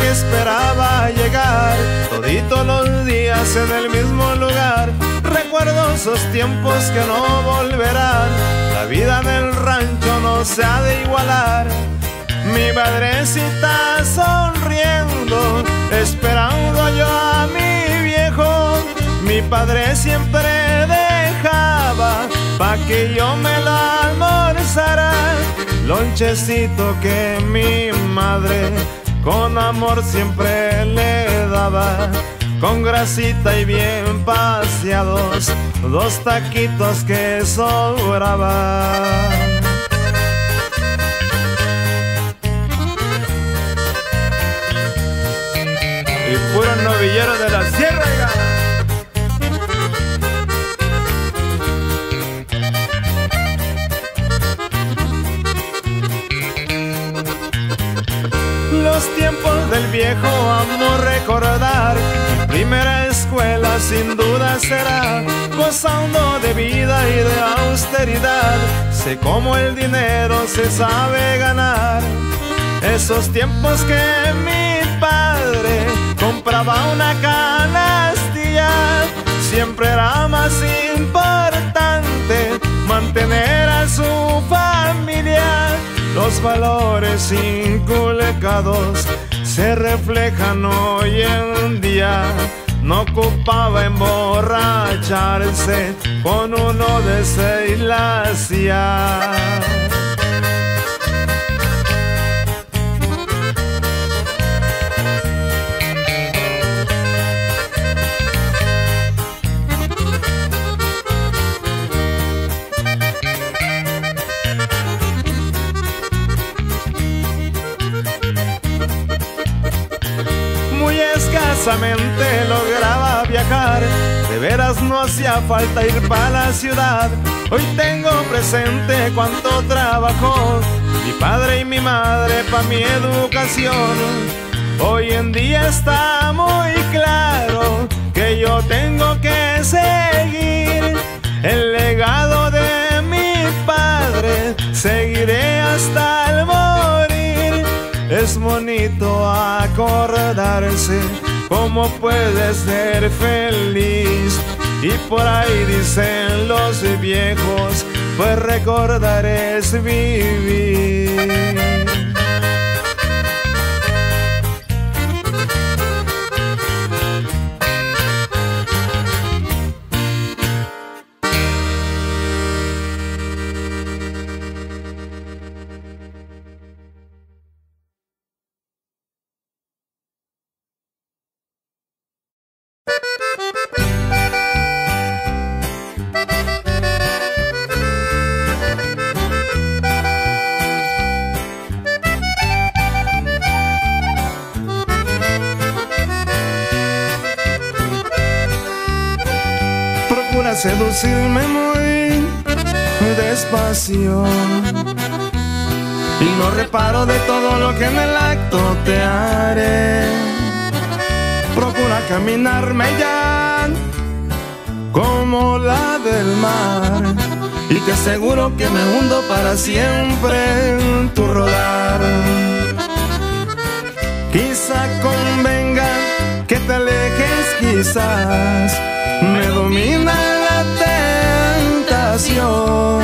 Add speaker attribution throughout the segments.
Speaker 1: que esperaba llegar, toditos los días en el mismo lugar. Recuerdo esos tiempos que no volverán, la vida en el rancho no se ha de igualar. Mi madrecita sonriendo, esperando yo a mi viejo. Mi padre siempre dejaba pa' que yo me lo almorzara, lonchecito que mi madre con amor siempre le daba, con grasita y bien paseados, 2 taquitos que sobraban. Y puro novillero de la sierra, oiga. Los tiempos del viejo amo recordar. Mi primera escuela sin duda será, gozando de vida y de austeridad. Sé cómo el dinero se sabe ganar. Esos tiempos que mi padre compraba una canastilla, siempre era más importante mantener a su familia. Los valores inculcados se reflejan hoy en día. No ocupaba emborracharse, con uno de 6 la hacía. Escasamente lograba viajar, de veras no hacía falta ir para la ciudad. Hoy tengo presente cuánto trabajó mi padre y mi madre pa' mi educación. Hoy en día está muy claro que yo tengo que seguir el legado de mi padre, seguiré hasta el morir. Es bonito acordarse cómo puedes ser feliz, y por ahí dicen los viejos, pues recordar es vivir. Seducirme muy despacio, y no reparo de todo lo que en el acto te haré. Procura caminarme ya como la del mar, y te aseguro que me hundo para siempre en tu rodar. Quizá convenga que te alejes, quizás me domina la tentación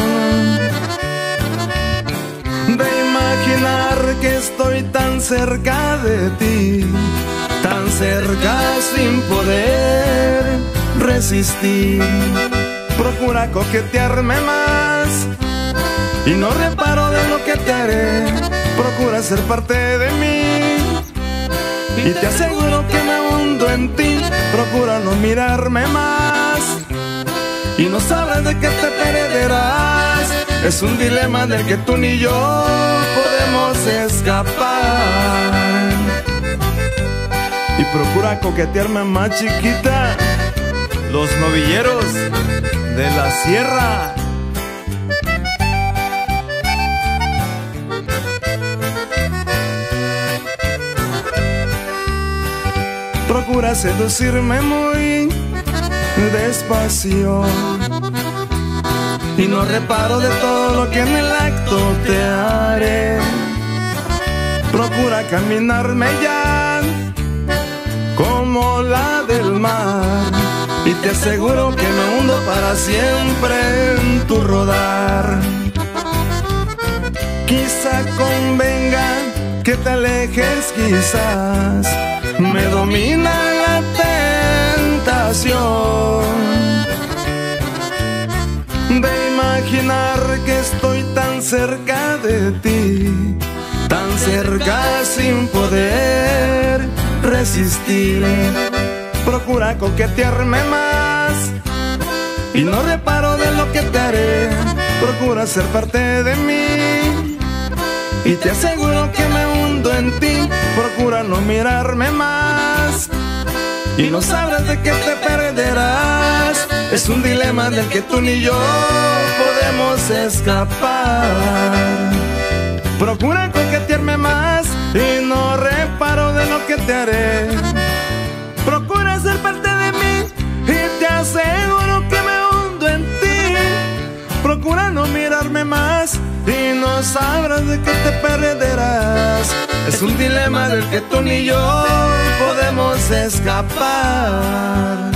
Speaker 1: de imaginar que estoy tan cerca de ti, tan cerca sin poder resistir. Procura coquetearme más y no reparo de lo que te haré. Procura ser parte de mí y te aseguro que me hundo en ti. Procura no mirarme más y no sabrás de qué te perderás. Es un dilema del que tú ni yo podemos escapar. Y procura coquetearme más, chiquita. Los novilleros de la sierra. Procura seducirme muy despacio, y no reparo de todo lo que en el acto te haré. Procura caminarme ya como la del mar, y te aseguro que me hundo para siempre en tu rodar. Quizá convenga que te alejes, quizás me domina la tentación de imaginar que estoy tan cerca de ti, tan cerca sin poder resistir. Procura coquetearme más y no reparo de lo que te haré. Procura ser parte de mí y te aseguro que me hundo en ti. Procura no mirarme más y no sabrás de qué te perderás. Es un dilema del que tú ni yo podemos escapar. Procura coquetearme más y no reparo de lo que te haré. Procura ser parte de mí y te aseguro que me hundo en ti. Procura no mirarme más y no sabrás de qué te perderás. Es un dilema del que tú ni yo podemos escapar.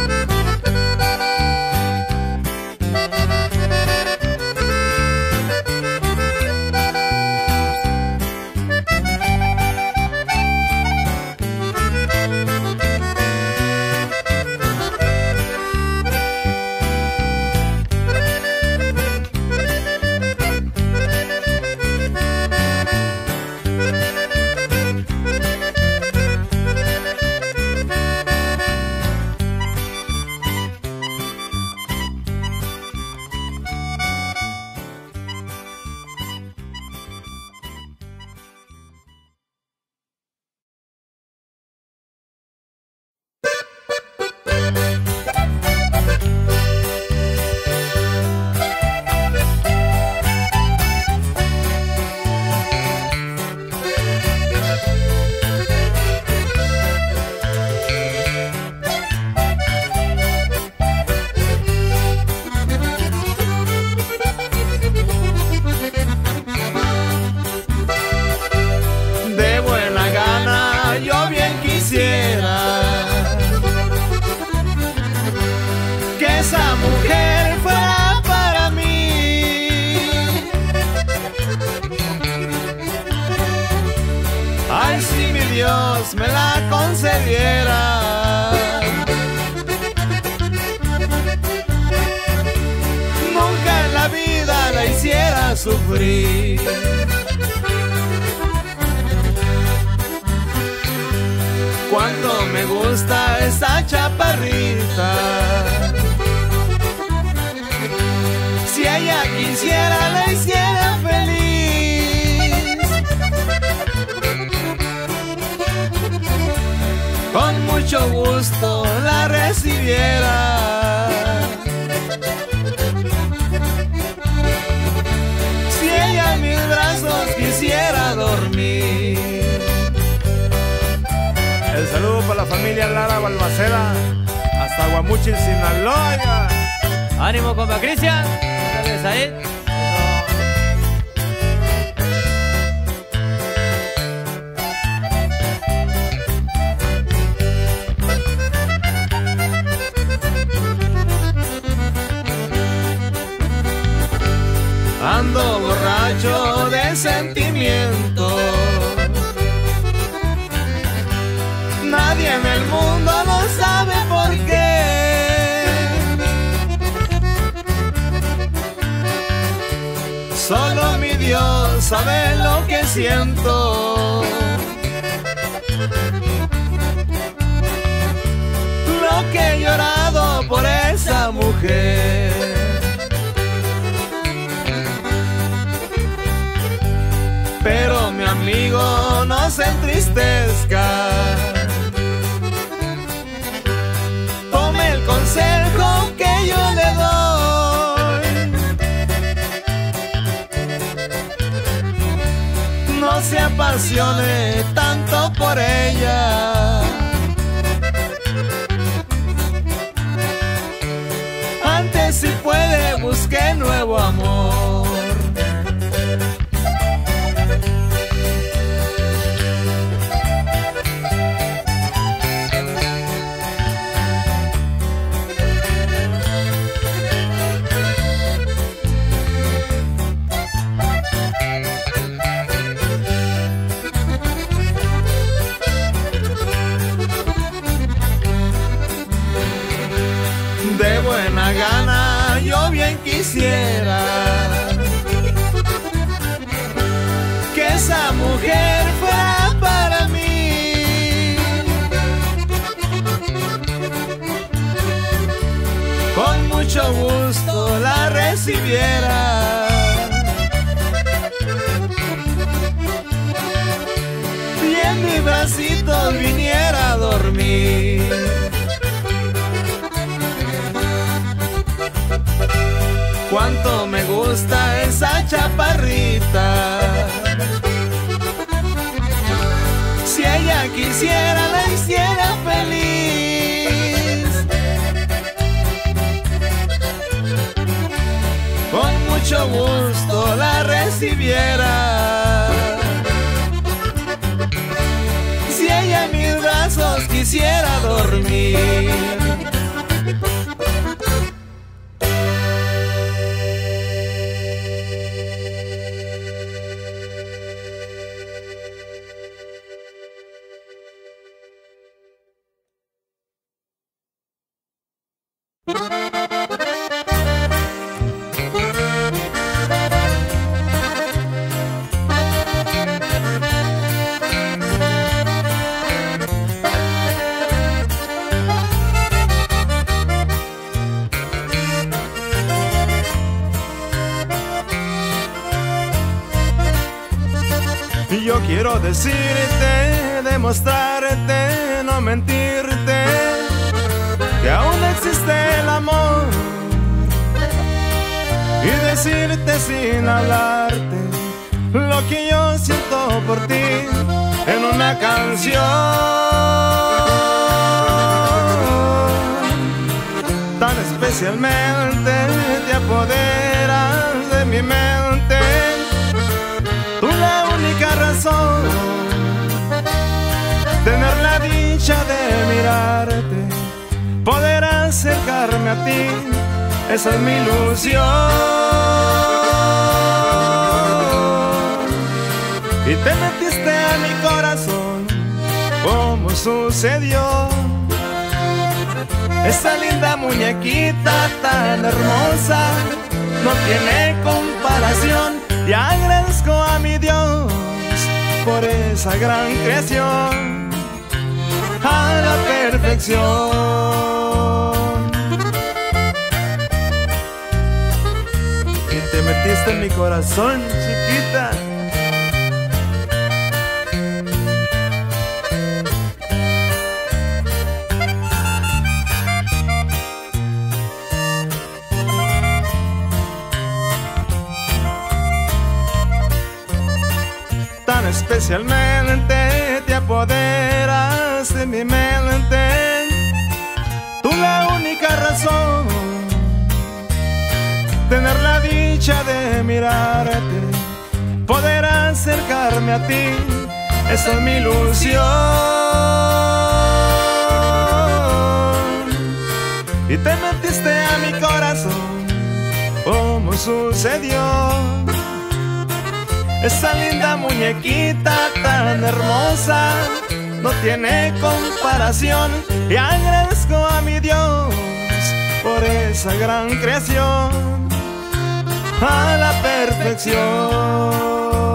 Speaker 1: Me la concediera, nunca en la vida la hiciera sufrir. Cuánto me gusta esa chaparrita, si ella quisiera la hiciera feliz. Con mucho gusto la recibiera. Si ella en mis brazos quisiera dormir. El saludo para la familia Lara Balmaceda, hasta Guamuchil, Sinaloa.
Speaker 2: Ánimo, compa Cristian. Gracias, Said.
Speaker 1: Ando borracho de sentimiento, nadie en el mundo lo sabe por qué. Solo mi Dios sabe lo que siento, lo que he llorado por esa mujer. Pero mi amigo, no se entristezca, tome el consejo que yo le doy. No se apasione tanto por ella, antes si puede busque nuevo amor. quisiera que esa mujer fuera para mí. Con mucho gusto la recibiera y en mi bracito viniera a dormir. Cuánto me gusta esa chaparrita. Si ella quisiera, la hiciera feliz. Con mucho gusto la recibiera. Si ella en mis brazos quisiera dormir. Y yo quiero decirte, demostrarte, no mentirte, que aún existe el amor, y decirte sin hablarte lo que yo siento por ti en una canción. Tan especialmente te apoderas de mi mente, tú la única razón, tener la dicha de mirarte, poder acercarme a ti, esa es mi ilusión. Y te metiste a mi corazón, como sucedió. Esa linda muñequita tan hermosa no tiene comparación. Y agradezco a mi Dios por esa gran creación, a la perfección. Y te metiste en mi corazón, chiquita. Tan especialmente te apoderas de mi mente, tú la única razón, tener la dicha de mirarte, poder acercarme a ti, esa es mi ilusión. Y te metiste a mi corazón, como sucedió. Esa linda muñequita tan hermosa no tiene comparación. Y agradezco a mi Dios por esa gran creación, a la perfección.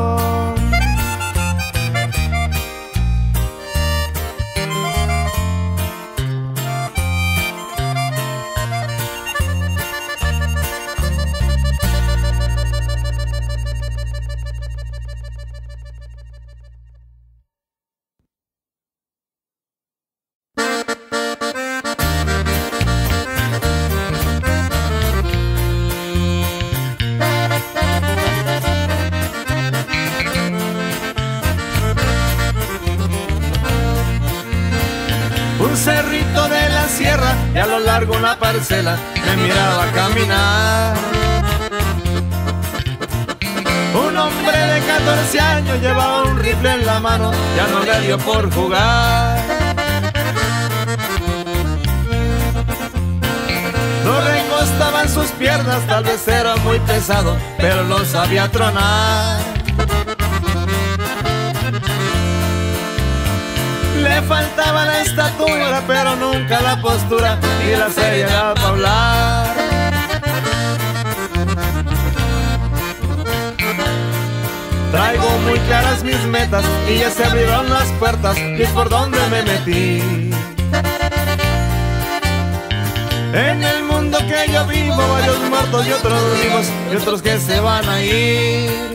Speaker 1: Un cerrito de la sierra y a lo largo una parcela me miraba caminar. Un hombre de 14 años llevaba un rifle en la mano, ya no le dio por jugar. No recostaban sus piernas, tal vez era muy pesado, pero lo sabía tronar. Le faltaba la estatura, pero nunca la postura, y la seriedad para hablar. traigo muy claras mis metas y ya se abrieron las puertas y es por donde me metí. En el mundo que yo vivo, varios muertos y otros vivos y otros que se van a ir.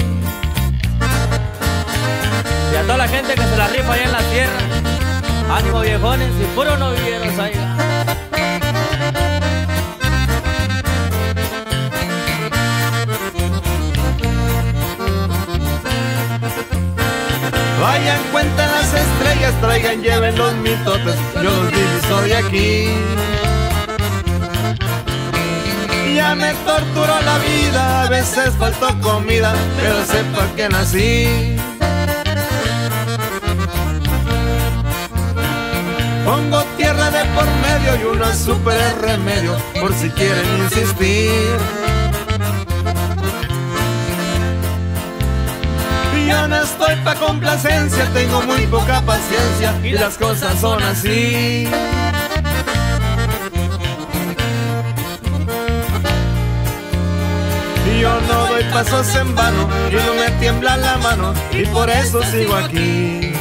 Speaker 2: Y a toda la gente que se la rifa allá en la tierra, ánimo viejones y puro novilleros ahí.
Speaker 1: Vayan, cuenten las estrellas, traigan, lleven los mitotes, yo los diviso de aquí. Ya me torturó la vida, a veces faltó comida, pero sepa que nací. Pongo tierra de por medio y una super remedio, por si quieren insistir. Yo no estoy pa' complacencia, tengo muy poca paciencia y las cosas son así. Yo no doy pasos en vano y no me tiembla la mano y por eso sigo aquí.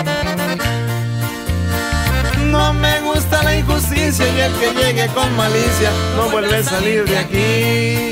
Speaker 1: No me gusta la injusticia y el que llegue con malicia no vuelve a salir de aquí.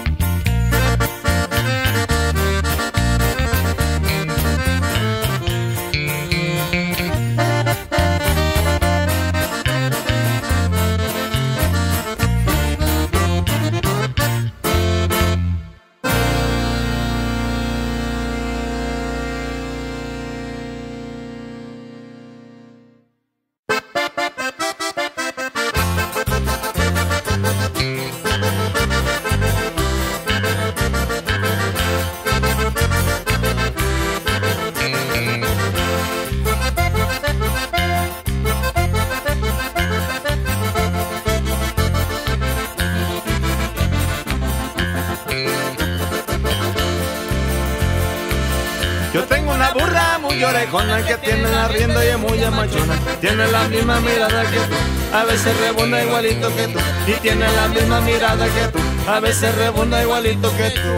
Speaker 1: Yo tengo una burra muy orejona que tiene la rienda y es muy amachona. Tiene la misma mirada que tú, a veces rebunda igualito que tú. Y tiene la misma mirada que tú, a veces rebunda igualito que tú.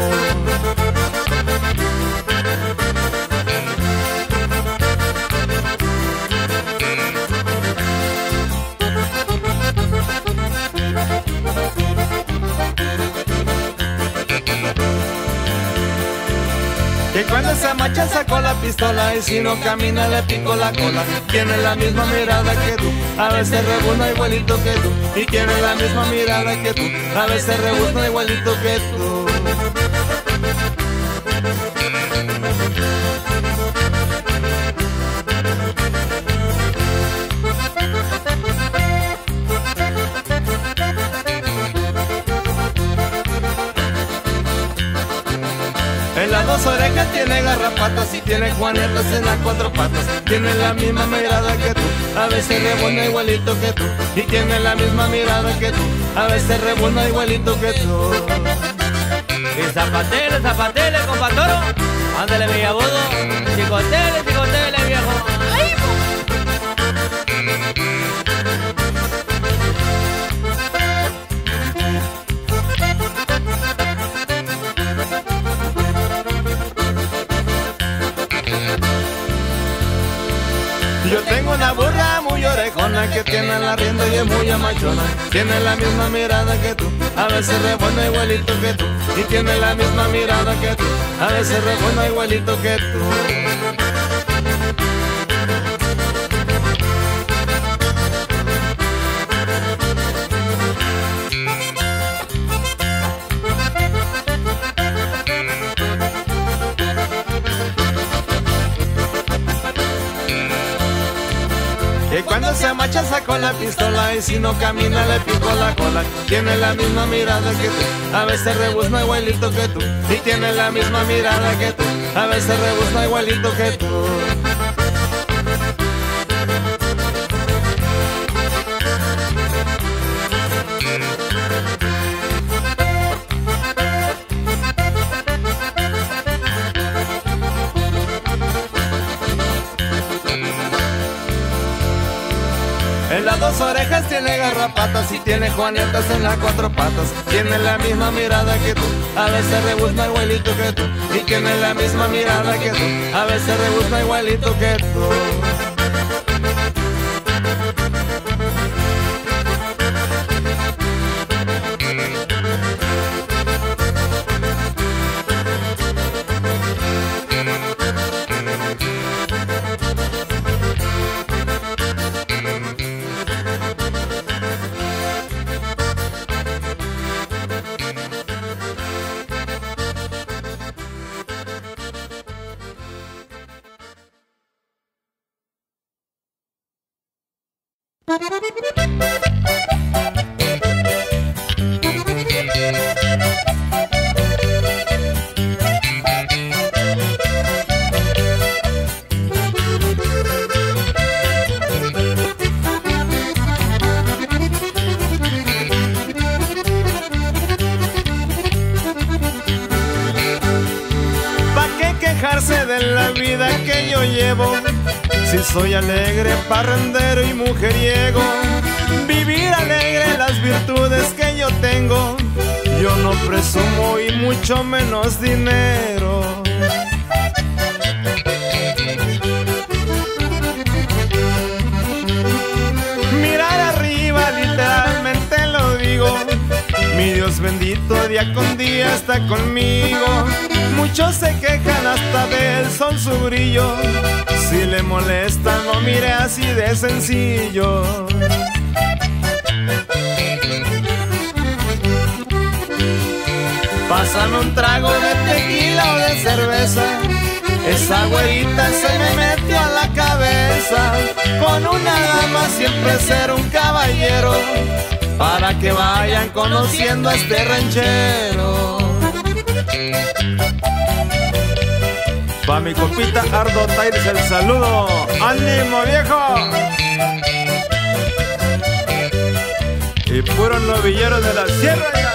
Speaker 1: Que cuando se amacha sacó la pistola y si no camina le pico la cola. Tiene la misma mirada que tú, a veces rebuzna igualito que tú. Y tiene la misma mirada que tú, a veces rebuzna igualito que tú. En las dos orejas tiene garrapatas y tiene juanetas en las cuatro patas. Tiene la misma mirada que tú, a veces rebuzna igualito que tú. Y tiene la misma mirada que tú, a veces rebuzna igualito que tú.
Speaker 2: Y zapatele, compa Toro. Ándale, villabudo. Chicotele, viejo. ¡Ay,
Speaker 1: Yo tengo una burra muy orejona que tiene la rienda y es muy amachona. Tiene la misma mirada que tú, a veces rebuzna igualito que tú. Y tiene la misma mirada que tú, a veces rebuzna igualito que tú. Que cuando se amacha sacó la pistola y si no camina le pico la cola. Tiene la misma mirada que tú, a veces rebuzna igualito que tú. Y tiene la misma mirada que tú, a veces rebuzna igualito que tú. En las dos orejas tiene garrapatas y tiene juanetas en las cuatro patas. Tiene la misma mirada que tú, a veces rebuzna igualito que tú. Y tiene la misma mirada que tú, a veces rebuzna igualito que tú. De la vida que yo llevo, si soy alegre, parrandero y mujeriego, vivir alegre las virtudes que yo tengo, yo no presumo y mucho menos dinero. Mirar arriba, literalmente lo digo, mi Dios bendito día con día está conmigo. Muchos se quejan hasta del sol su brillo, si le molesta no mire así de sencillo. Pásame un trago de tequila o de cerveza, esa güerita se me metió a la cabeza. Con una dama siempre ser un caballero, para que vayan conociendo a este ranchero. Pa' mi compita Ardo Taires el saludo. ¡Ánimo, viejo! Y puros novilleros de la sierra ya.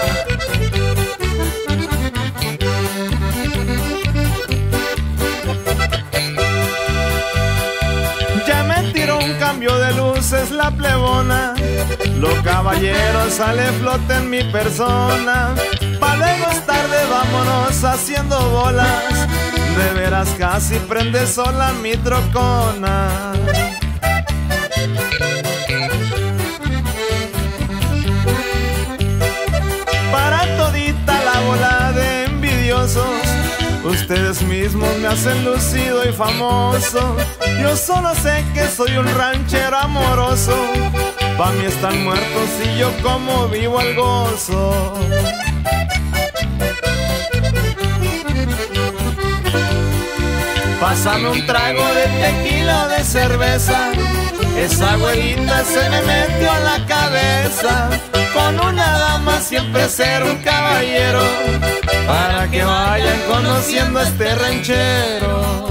Speaker 1: Ya me tiró un cambio de luces la plebona, los caballeros sale flote en mi persona. Pa' luego es tarde, vámonos haciendo bolas, de veras casi prende sola mi trocona. Para todita la bola de envidiosos, ustedes mismos me hacen lucido y famoso. Yo solo sé que soy un ranchero amoroso, pa' mí están muertos y yo como vivo al gozo. Pásame un trago de tequila o de cerveza, esa güerita se me metió a la cabeza. Con una dama siempre ser un caballero, para que vayan conociendo a este ranchero.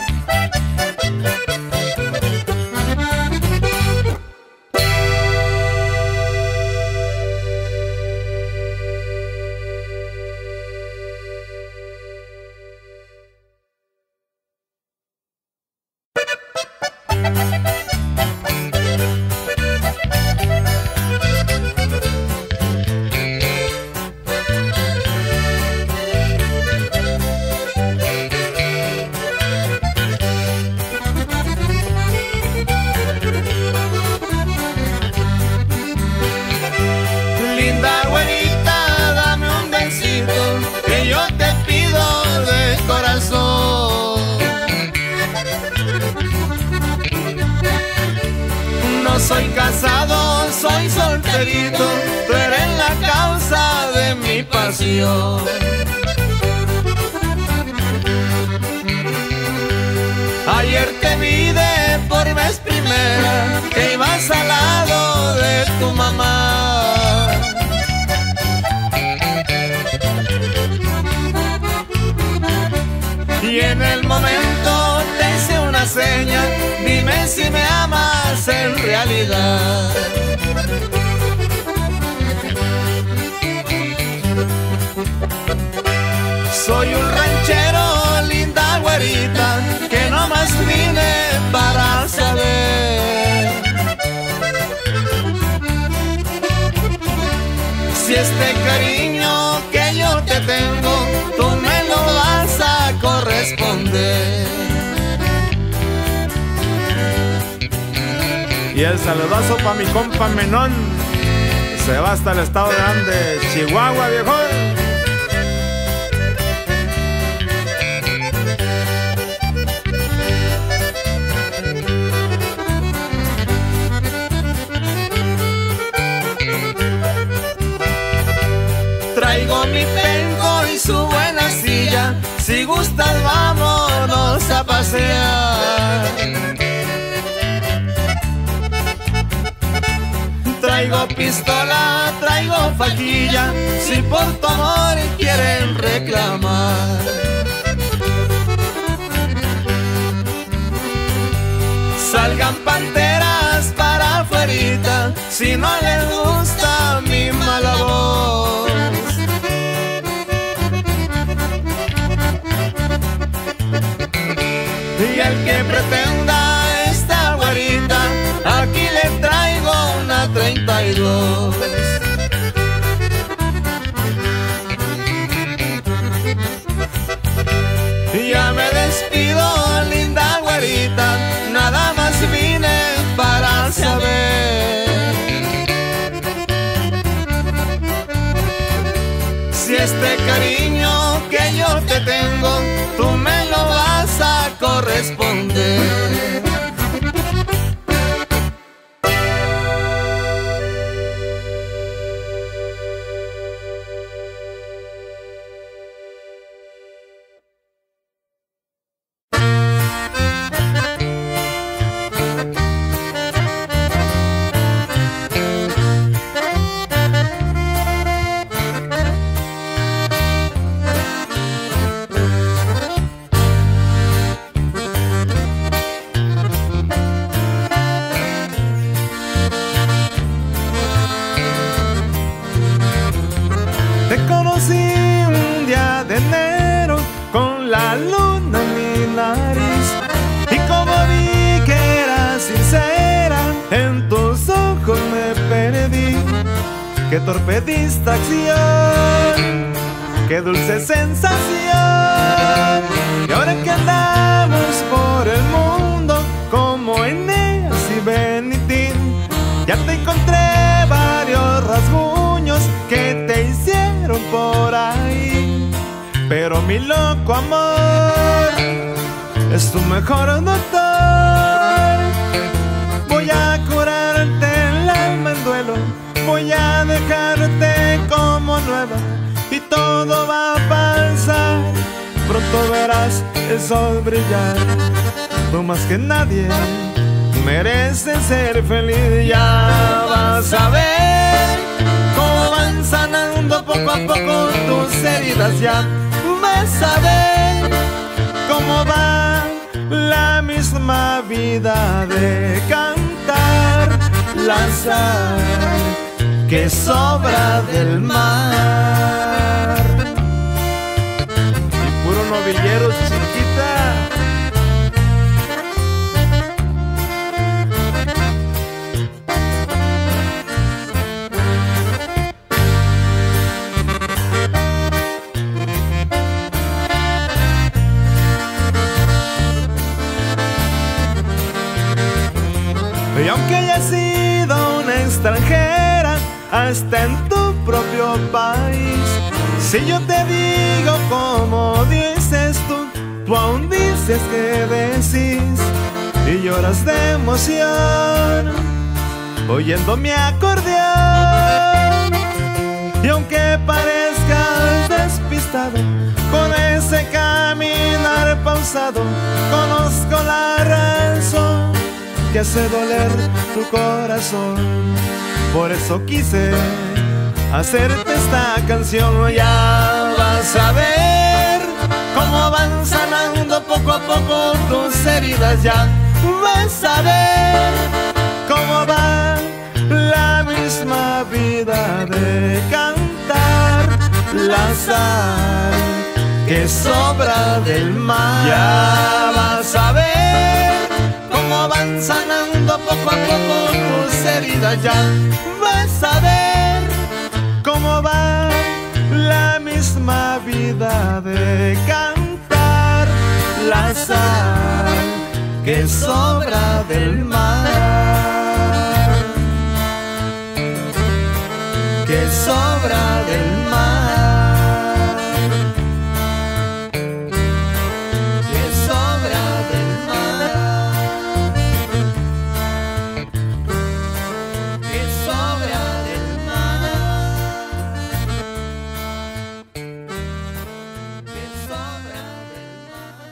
Speaker 1: Soy casado, soy solterito, tú eres la causa de mi pasión. Ayer te vi de por vez primera, que ibas al lado de tu mamá. Y en el momento te hice una seña, dime si me amas en realidad. Soy un ranchero, linda güerita, que nomás vine para saber este cariño que yo te tengo, tú me lo vas a corresponder. Y el saludazo pa' mi compa Menón, se va hasta el estado de Andes, Chihuahua, viejo. Traigo mi penco y su buena silla, si gustas vámonos a pasear. Traigo pistola, traigo fajilla, si por tu amor quieren reclamar. Salgan panteras para afuerita, si no les gusta mi mala voz. Y al que pretenda esta güerita, aquí le traigo una 32. Y ya me despido, linda güerita, nada más vine para saber si este cariño que yo te tengo, tú me lo vas a corresponder. Te conocí un día de enero con la luna en mi nariz, y como vi que eras sincera, en tus ojos me perdí. Qué torpe distracción, qué dulce sensación. Y ahora que andamos por el mundo como Eneas y Benitín, ya te encontré varios rasguños que te hicieron por ahí. Pero mi loco amor es tu mejor doctor. Voy a curarte el alma en duelo, voy a dejarte como nueva, y todo va a pasar. Pronto verás el sol brillar. Tú más que nadie mereces ser feliz. Ya vas a ver cómo van sanando poco a poco tus heridas. Ya vas a ver cómo va la misma vida de cantar la sal que sobra del mar. Y puro novilleros, chiquita. Y aunque haya sido una extranjera hasta en tu propio país, si yo te digo como dices tú aún dices que decís, y lloras de emoción oyendo mi acordeón. Y aunque parezcas despistado con ese caminar pausado, conozco la razón que hace doler tu corazón. Por eso quise hacerte esta canción. Ya vas a ver cómo van sanando poco a poco tus heridas. Ya vas a ver cómo va la misma vida de cantar la sal que sobra del mar. Ya vas a ver cómo van sanando poco a poco tus heridas. Ya vas a ver cómo robar la misma vida de cantar la sal que sobra del mar, que sobra del mar, que sobra del mar, que sobra del mar, que sobra del mar.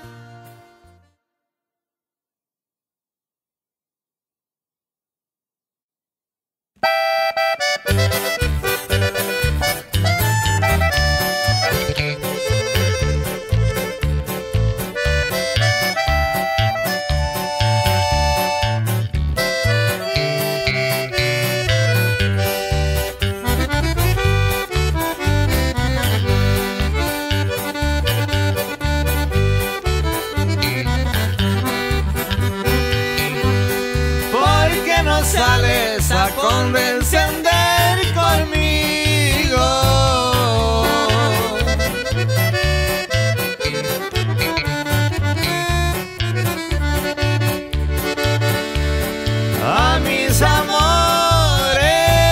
Speaker 1: Sales a condescender conmigo. A mis amores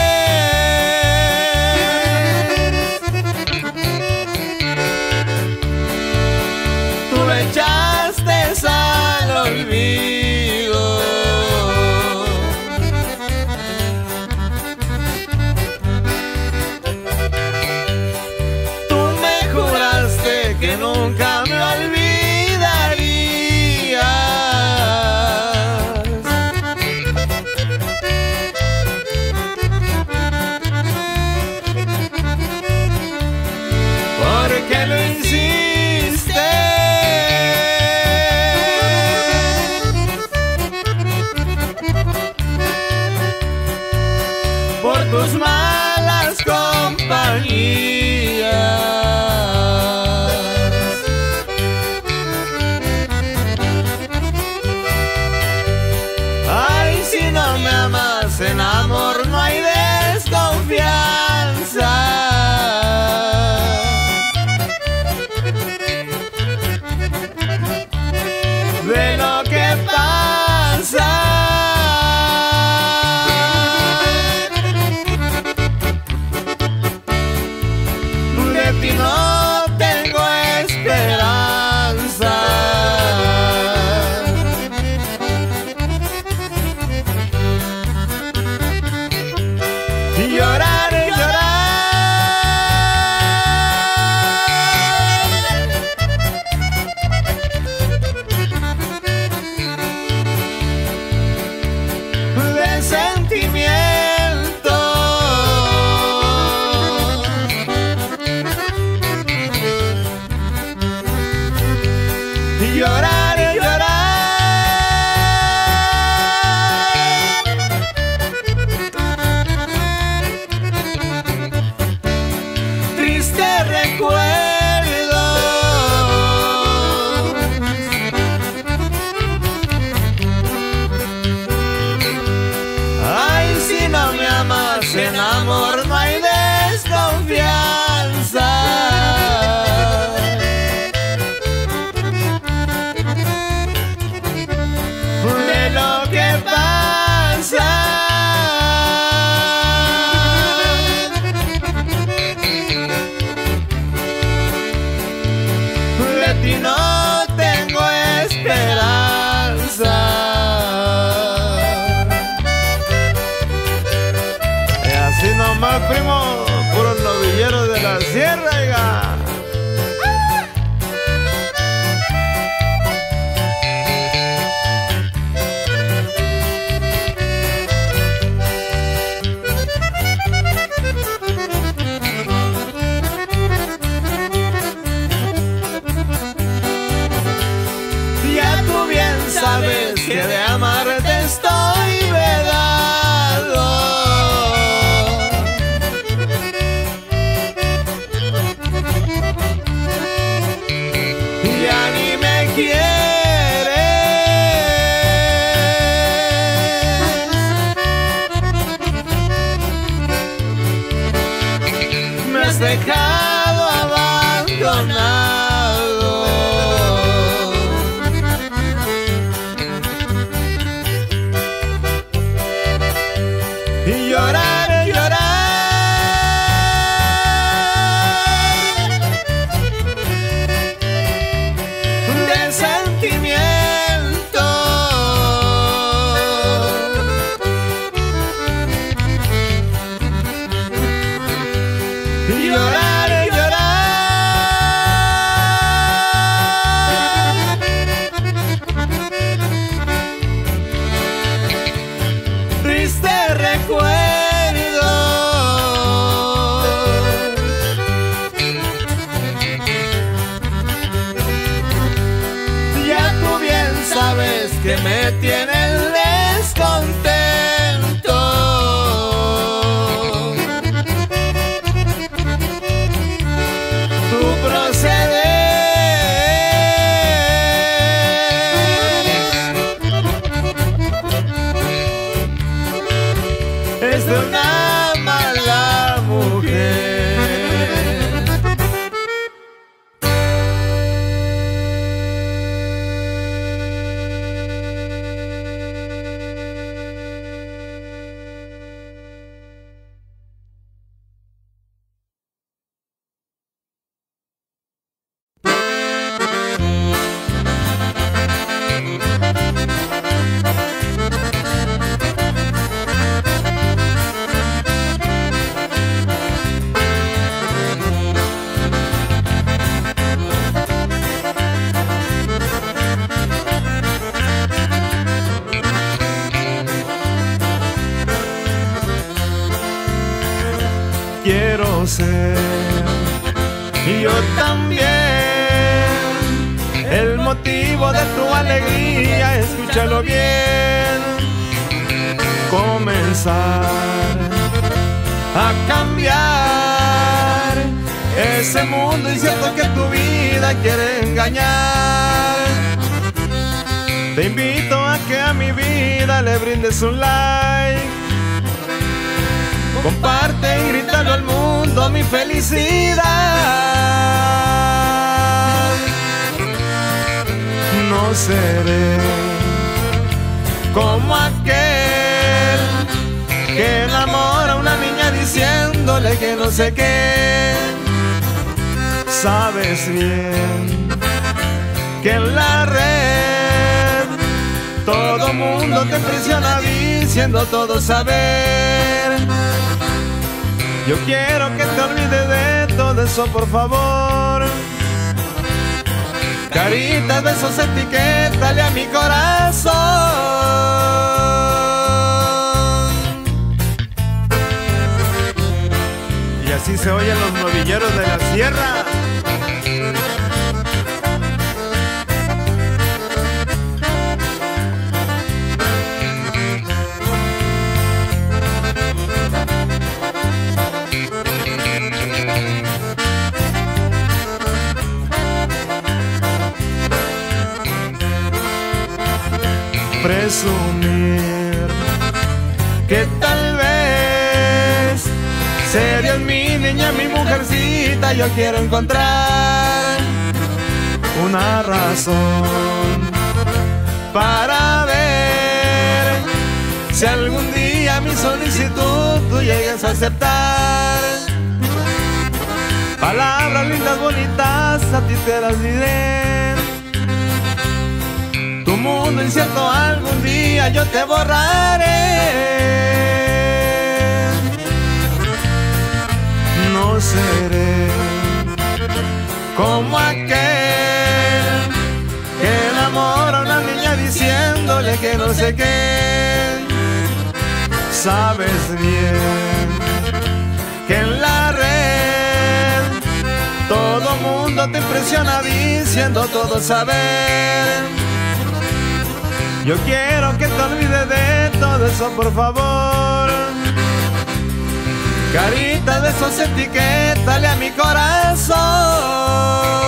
Speaker 1: tú me echaste al olvido. Que nunca me olvidarías, porque lo hiciste. Por tus malas compañías. En amor no hay desconfianza. De lo que pasa, de ti no tengo esperanza. Llorar, llorar de sentimiento. Llorar, llorar recuerdo. Ay, si no me amas, en amor no hay desconfianza. De lo que pasa, de ti no tengo esperanza. Y así nomás, primo, puros novilleros de la sierra, oiga. abandonado. Y llorar, llorar de sentimiento. Y llorar, llorar triste recuerdo. Sabes que me tiene descontento. Tu proceder es de una mala mujer. Quiero ser, y yo también, el motivo de tu alegría. Escúchalo bien. Comenzar a cambiar ese mundo incierto que tu vida quiere engañar. Te invito a que a mi vida le brindes un like. Comparte y grítalo al mundo mi felicidad. No seré como aquel que enamora a una niña diciéndole que no sé qué. Sabes bien que en la red todo mundo te presiona diciendo todo saber. Yo quiero que te olvides de todo eso, por favor. Caritas, besos, etiquétale a mi corazón. Y así se oyen los novilleros de la sierra. Presumir que tal vez serías mi niña, mi mujercita. Yo quiero encontrar una razón para ver si algún día mi solicitud tú llegues a aceptar. Palabras lindas, bonitas, a ti te las diré. Tu mundo incierto algún día yo te borraré. No seré como aquel que enamora a una niña diciéndole que no sé qué. Sabes bien que en la red todo mundo te impresiona diciendo todo saber. Yo quiero que te olvides de todo eso, por favor. Caritas, besos, etiquétale a mi corazón.